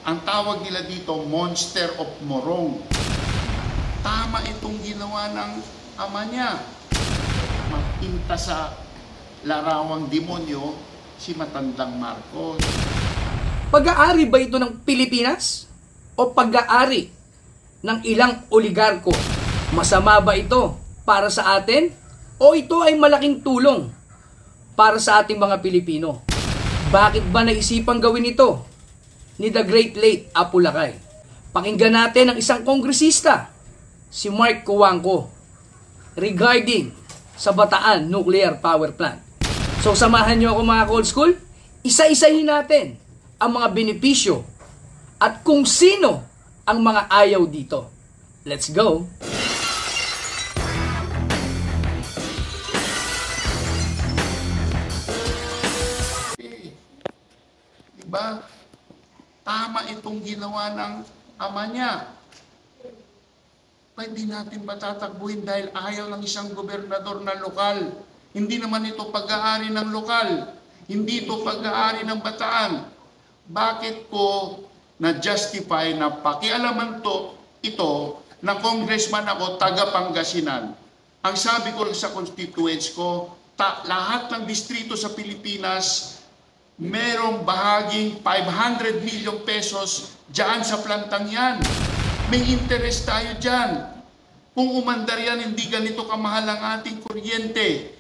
Ang tawag nila dito, Monster of Morong. Tama itong ginawa ng ama niya. Mapinta sa larawang demonyo si matandang Marcos. Pag-aari ba ito ng Pilipinas? O pag-aari ng ilang oligarko? Masama ba ito para sa atin? O ito ay malaking tulong para sa ating mga Pilipino? Bakit ba naisipang gawin ito ni the great late Apo Lakay? Pakinggan natin ang isang kongresista, si Mark Cojuangco, regarding sa Bataan Nuclear Power Plant. So samahan nyo ako mga ka-old school, isa-isahin natin ang mga benepisyo at kung sino ang mga ayaw dito. Let's go! Diba? Tama itong ginawa ng ama niya. Pwede natin ba tatakbuhin dahil ayaw ng isang gobernador na lokal? Hindi naman ito pag-aari ng lokal. Hindi ito pag-aari ng Bataan. Bakit ko na-justify na pakialaman ito na congressman ako taga Pangasinan? Ang sabi ko sa constituents ko, lahat ng distrito sa Pilipinas merong bahaging 500 million pesos dyan sa plantang yan. May interest tayo dyan. Kung umandar yan, hindi ganito kamahal ang ating kuryente.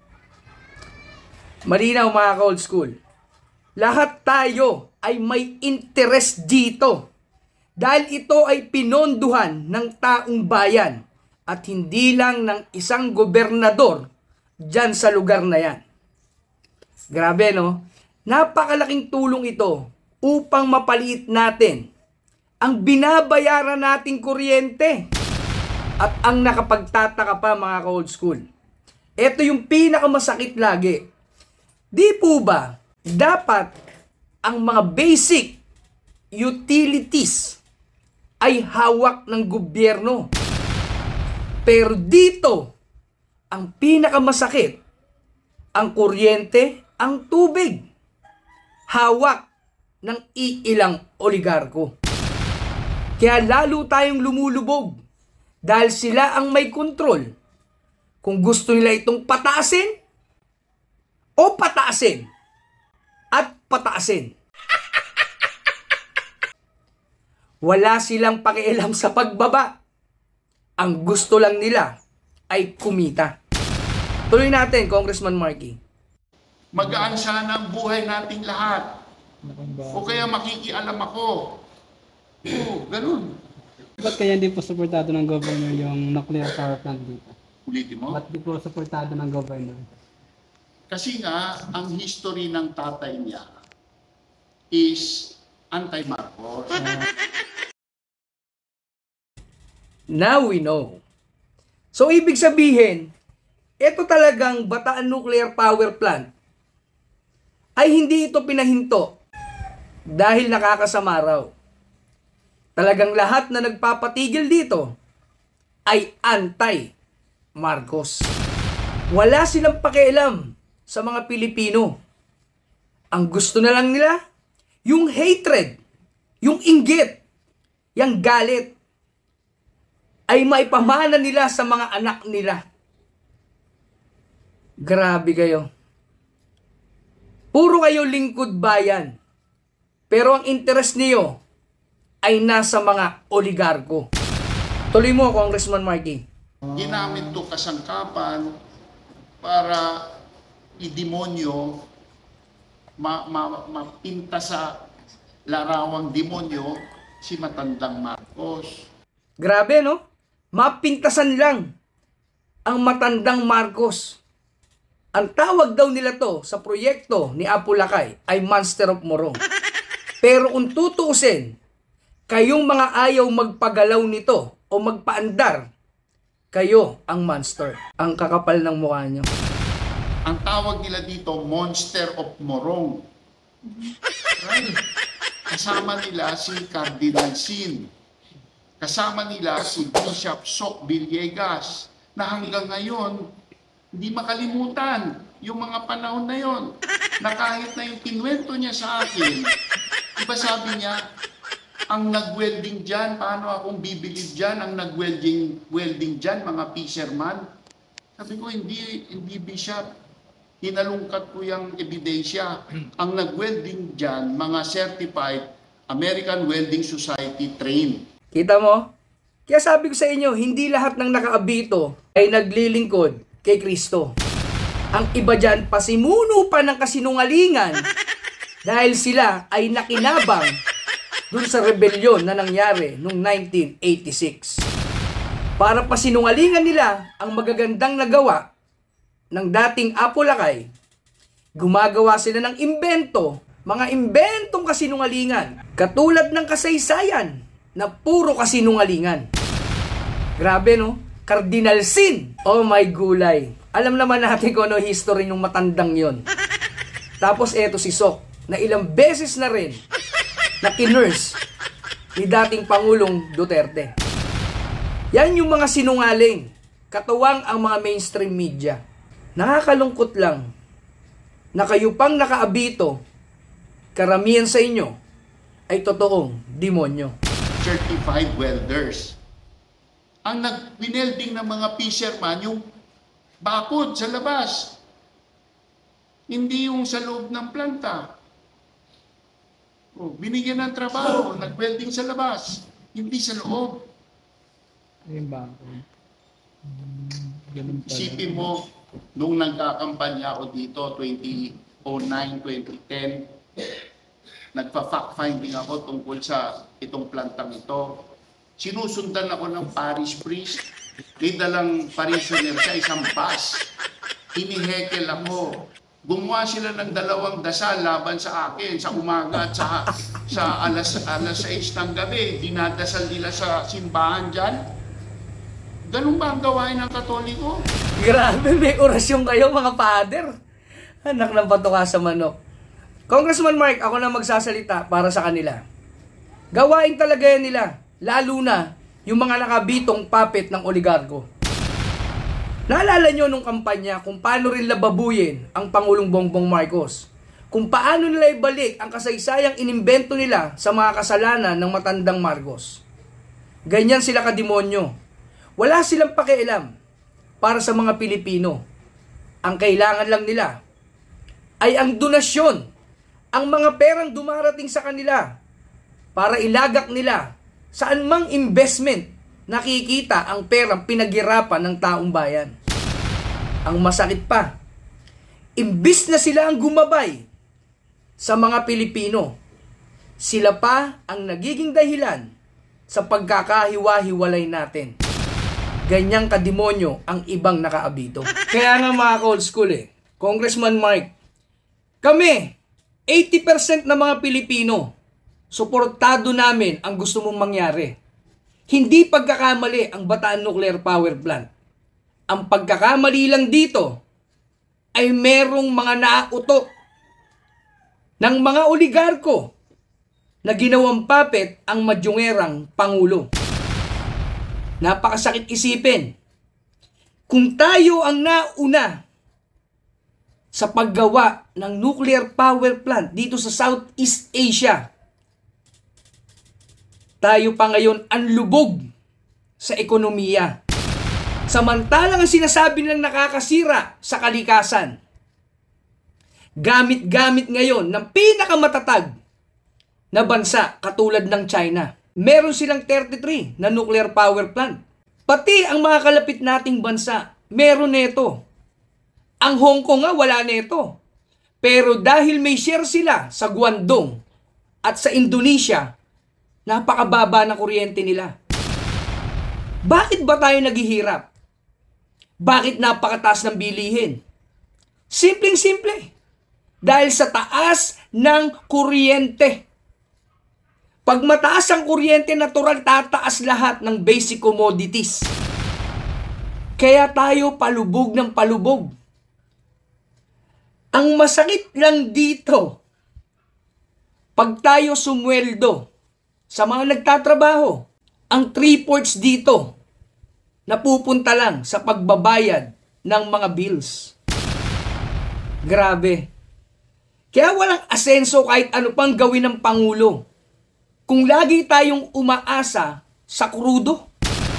Malinaw mga ka-old school. Lahat tayo ay may interest dito. Dahil ito ay pinonduhan ng taong bayan at hindi lang ng isang gobernador dyan sa lugar na yan. Grabe no? Napakalaking tulong ito upang mapaliit natin ang binabayaran nating kuryente. At ang nakapagtataka pa mga ka-old school, ito yung pinakamasakit lagi. Di po ba dapat ang mga basic utilities ay hawak ng gobyerno? Pero dito, ang pinakamasakit, ang kuryente, ang tubig, hawak ng iilang oligarko. Kaya lalo tayong lumulubog dahil sila ang may kontrol kung gusto nila itong pataasin o pataasin at pataasin. Wala silang pakialam sa pagbaba. Ang gusto lang nila ay kumita. Tuloy natin, Congressman Marky. Magaan sana ang buhay nating lahat. O kaya makikialam ako. Oo, ganun. Ba't kaya hindi po suportado ng governor yung nuclear power plant dito? Ulitin mo? Ba't di po suportado ng governor? Kasi nga, ang history ng tatay niya is anti-Marcos. Now we know. So ibig sabihin, ito talagang Bataan Nuclear Power Plant ay hindi ito pinahinto dahil nakakasama raw. Talagang lahat na nagpapatigil dito ay anti-Marcos. Wala silang pakialam sa mga Pilipino. Ang gusto na lang nila, yung hatred, yung inggit, yung galit, ay maipamana nila sa mga anak nila. Grabe kayo. Puro kayo lingkod bayan. Pero ang interest niyo ay nasa mga oligarko. Tuloy mo, Congressman Marky. Ginamit to kasangkapan para i-demonyo, mapinta sa larawang demonyo si matandang Marcos. Grabe, no? Mapintasan lang ang matandang Marcos. Ang tawag daw nila to sa proyekto ni Apo Lakay ay Monster of Morong. Pero kung tutuusin, kayong mga ayaw magpagalaw nito o magpaandar, kayo ang monster. Ang kakapal ng mukha nyo. Ang tawag nila dito, Monster of Morong. Right? Kasama nila si Cardinal Sin. Kasama nila si Bishop Sok Villegas na hanggang ngayon hindi makalimutan yung mga panahon na yon, na kahit na yung kinwento niya sa akin, iba sabi niya, Ang nag-welding dyan, paano akong bibilib dyan? Ang nag-welding dyan, mga fisherman. Sabi ko, hindi bishop. Hinalungkat ko yung ebidensya. Ang nag-welding dyan, mga certified American Welding Society trained. Kita mo? Kaya sabi ko sa inyo, hindi lahat ng nakaabito ay naglilingkod kay Kristo. Ang iba dyan, pasimuno pa ng kasinungalingan dahil sila ay nakinabang dun sa rebelyon na nangyari noong 1986. Para pasinungalingan nila ang magagandang nagawa ng dating Apolakay, gumagawa sila ng imbento, mga imbentong kasinungalingan, katulad ng kasaysayan na puro kasinungalingan. Grabe no? Cardinal sin! Oh my gulay! Alam naman natin kung ano history ng matandang yon. Tapos eto si Sok, na ilang beses na rin na kinurse ni dating Pangulong Duterte. Yan yung mga sinungaling, katuwang ang mga mainstream media. Nakakalungkot lang na kayo pang nakaabito, karamihan sa inyo ay totoong demonyo. Certified welders. Ang nag-winelding ng mga fisherman, yung bakod sa labas. Hindi yung sa loob ng planta. Binigyan ng trabaho, nag-welding sa labas, hindi sa loob. Ayun ba? Ganun pala. Isipin mo, nung nagkakampanya ako dito, 2009, 2010, nagpa-fact-finding ako tungkol sa itong plantang ito. Sinusundan ako ng parish priest. May dalang parishioner sa isang bus. Hinihekel ako. Gumawa sila ng 2 dasal laban sa akin sa umaga at sa alas 6 ng gabi. Dinadasal nila sa simbahan dyan. Ganun ba ang gawain ng Katoliko? Grabe, may orasyon kayo mga father. Anak ng patuka sa manok. Congressman Mark, ako na magsasalita para sa kanila. Gawain talaga yan nila, lalo na yung mga nakabitong puppet ng oligarko. Naalala nyo nung kampanya kung paano rin lababuyin ang Pangulong Bongbong Marcos? Kung paano nila ibalik ang kasaysayang inimbento nila sa mga kasalanan ng matandang Marcos? Ganyan sila kademonyo. Wala silang pakialam para sa mga Pilipino. Ang kailangan lang nila ay ang donasyon, ang mga perang dumarating sa kanila para ilagak nila saan mang investment nakikita ang perang pinaghirapan ng taong bayan. Ang masakit pa, imbis na sila ang gumabay sa mga Pilipino, sila pa ang nagiging dahilan sa pagkakahiwa-hiwalay natin. Ganyang kademonyo ang ibang nakaabito. Kaya nga mga ka-old school Congressman Mark, kami, 80% ng mga Pilipino, suportado namin ang gusto mong mangyari. Hindi pagkakamali ang Bataan Nuclear Power Plant. Ang pagkakamali lang dito ay merong mga naauto ng mga oligarko na ginawang puppet ang madyungerang Pangulo. Napakasakit isipin. Kung tayo ang nauna sa paggawa ng nuclear power plant dito sa Southeast Asia, tayo pa ngayon ang lubog sa ekonomiya. Samantalang ang sinasabi nilang nakakasira sa kalikasan, gamit-gamit ngayon ng pinakamatatag na bansa katulad ng China. Meron silang 33 na nuclear power plant. Pati ang mga kalapit nating bansa, meron neto. Ang Hong Kong nga wala neto. Pero dahil may share sila sa Guangdong at sa Indonesia, napakababa na kuryente nila. Bakit ba tayo naghihirap? Bakit napakataas ng bilihin? Simpleng-simple. Dahil sa taas ng kuryente. Pag mataas ang kuryente, natural tataas lahat ng basic commodities. Kaya tayo palubog ng palubog. Ang masakit lang dito, pag tayo sumweldo sa mga nagtatrabaho, ang 3/4 dito napupunta lang sa pagbabayad ng mga bills. Grabe. Kaya walang asenso kahit ano pang gawin ng Pangulo. kung lagi tayong umaasa sa krudo?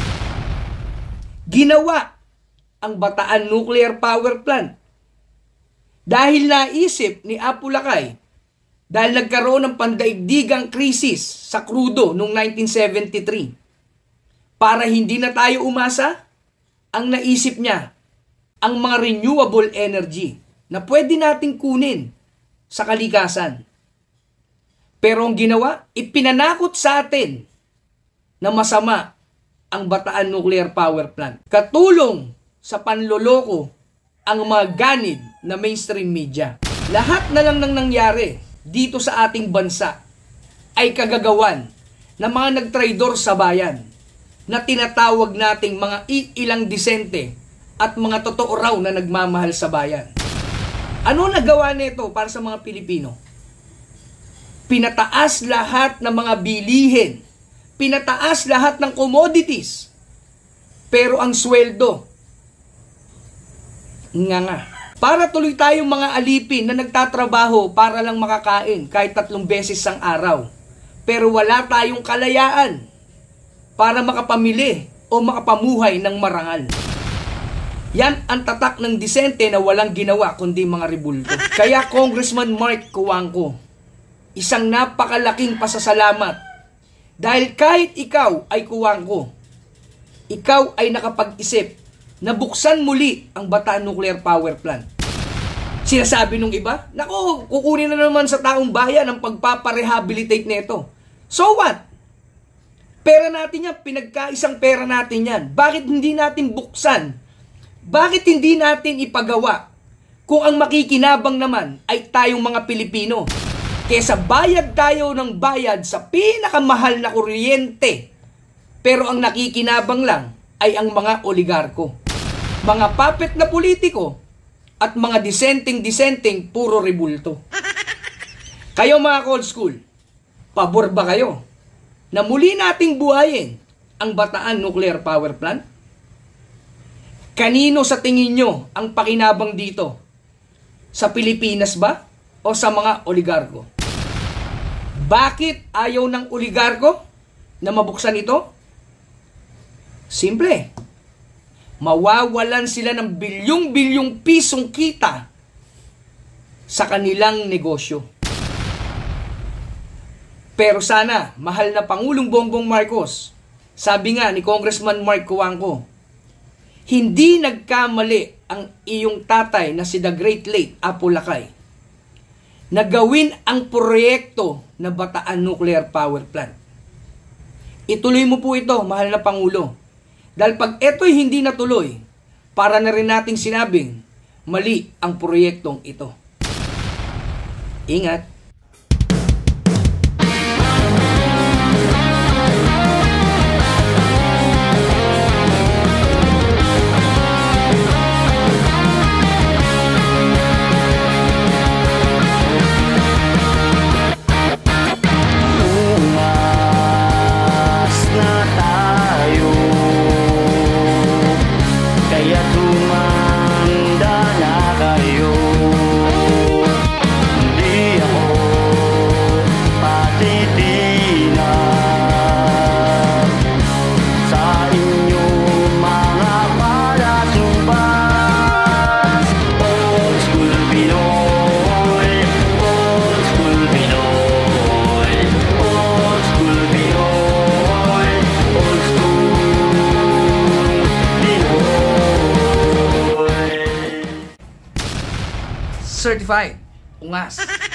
Ginawa ang Bataan Nuclear Power Plant dahil naisip ni Apo Lakay, dahil nagkaroon ng pandaigdigang krisis sa krudo noong 1973. Para hindi na tayo umasa, ang naisip niya, ang mga renewable energy na pwede nating kunin sa kalikasan. Pero ang ginawa, ipinanakot sa atin na masama ang Bataan Nuclear Power Plant. Katulong sa panloloko ang mga ganid na mainstream media. Lahat na lang nang nangyari dito sa ating bansa ay kagagawan ng mga nagtraidor sa bayan na tinatawag nating mga ilang disente at mga totoo raw na nagmamahal sa bayan. Ano nagawa nito para sa mga Pilipino? Pinataas lahat ng mga bilihin. Pinataas lahat ng commodities. Pero ang sweldo, nga. Para tuloy tayong mga alipin na nagtatrabaho para lang makakain kahit 3 beses ang araw. Pero wala tayong kalayaan para makapamili o makapamuhay ng marangal. Yan ang tatak ng disente na walang ginawa kundi mga rebulto. Kaya Congressman Mark Cuangco, isang napakalaking pasasalamat. Dahil kahit ikaw ay Cuangco, ikaw ay nakapag-isip na buksan muli ang Bataan Nuclear Power Plant. Sinasabi nung iba, nako, kukunin na naman sa taong bayan ang pagpaparehabilitate nito. So what? Pera natin yan, pinagkaisang pera natin yan. Bakit hindi natin buksan? Bakit hindi natin ipagawa? Kung ang makikinabang naman ay tayong mga Pilipino. Kesa bayad tayo ng bayad sa pinakamahal na kuryente. Pero ang nakikinabang lang ay ang mga oligarko. Mga puppet na politiko at mga disenteng puro rebulto. Kayo mga cold school, pabor ba kayo na muli nating buhayin ang Bataan Nuclear Power Plant? Kanino sa tingin nyo ang pakinabang dito? Sa Pilipinas ba o sa mga oligarko? Bakit ayaw ng oligarko na mabuksan ito? Simple. Mawawalan sila ng bilyong-bilyong pisong kita sa kanilang negosyo. Pero sana, mahal na Pangulong Bongbong Marcos, sabi nga ni Congressman Mark Cuangco, hindi nagkamali ang iyong tatay na si the great late Apo Lakay na gawin ang proyekto na Bataan Nuclear Power Plant. Ituloy mo po ito, mahal na Pangulo. Dahil pag ito'y hindi natuloy, para na rin nating sinabing, mali ang proyektong ito. Ingat! Certified. Ungas.